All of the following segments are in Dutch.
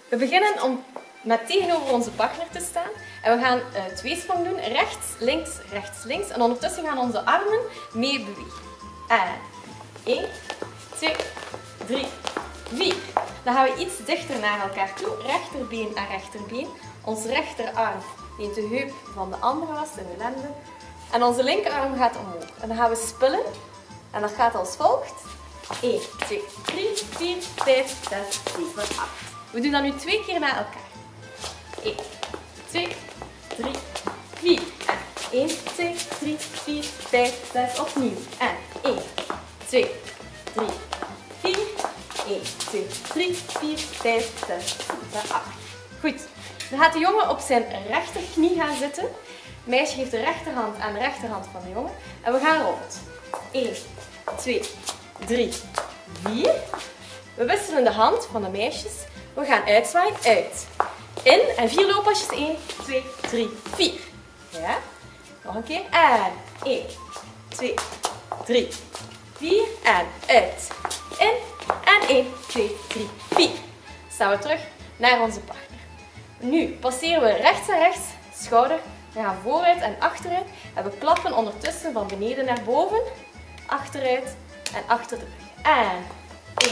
We beginnen met tegenover onze partner te staan. En we gaan tweesprong doen. Rechts, links. En ondertussen gaan onze armen mee bewegen. En 1, 2, 3, 4. Dan gaan we iets dichter naar elkaar toe. Rechterbeen aan rechterbeen. Onze rechterarm neemt de heup van de andere vast in de lende. En onze linkerarm gaat omhoog. En dan gaan we spullen. En dat gaat als volgt. 1, 2, 3, 4, 5, 6, 7, 8. We doen dat nu 2 keer na elkaar. 1, 2, 3, 4. En 1, 2, 3, 4, 5, 6. Opnieuw. En 1, 2, 3, 4. 1, 2, 3, 4, 5, 6, 7, 8. Goed. Dan gaat de jongen op zijn rechterknie gaan zitten. Het meisje geeft de rechterhand aan de rechterhand van de jongen. En we gaan rond. 1, 2, 3, 4. We wisselen de hand van de meisjes. We gaan uitzwaaien. Uit. In. En 4 looppasjes. 1, 2, 3, 4. Ja. Nog een keer. En 1, 2, 3, 4. En uit. In. En 1, 2, 3, 4. Staan we terug naar onze partner. Nu passeren we rechts en rechts. Schouder. We gaan vooruit en achteruit. En we klappen ondertussen van beneden naar boven. Achteruit en achter de rug. En 1.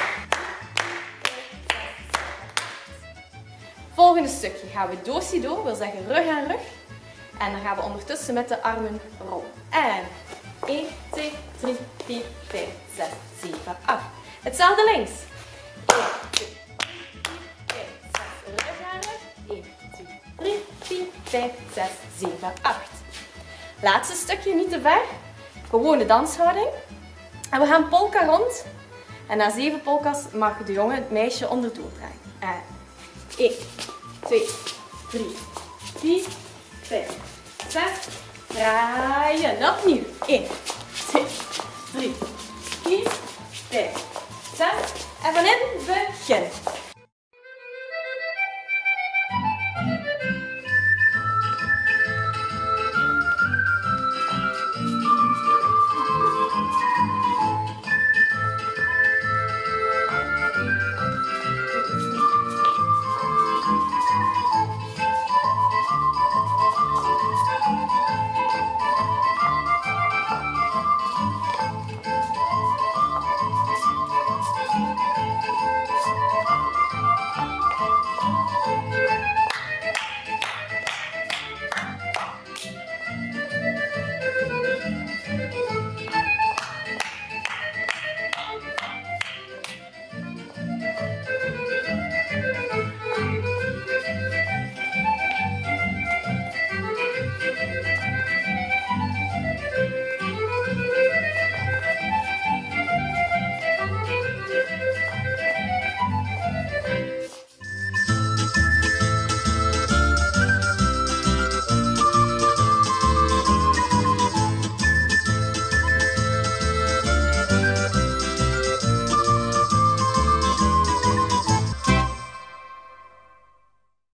Volgende stukje gaan we do-si-do, wil zeggen rug aan rug. En dan gaan we ondertussen met de armen rollen. En 1, 2, 3, 4, 5, 6, 7, 8. Hetzelfde links. 1, 2, 3, 4, 5, 6. Rug aan rug. 1, 2, 3, 4, 5, 6, 7, 8. Laatste stukje, niet te ver. Gewone danshouding. En we gaan polka rond. En na 7 polka's mag de jongen het meisje onderdoor draaien. En 1, 2, 3, 4, 5, 6. Draaien. Opnieuw. 1, 2, 3, 4, 5, 6. En van in begin.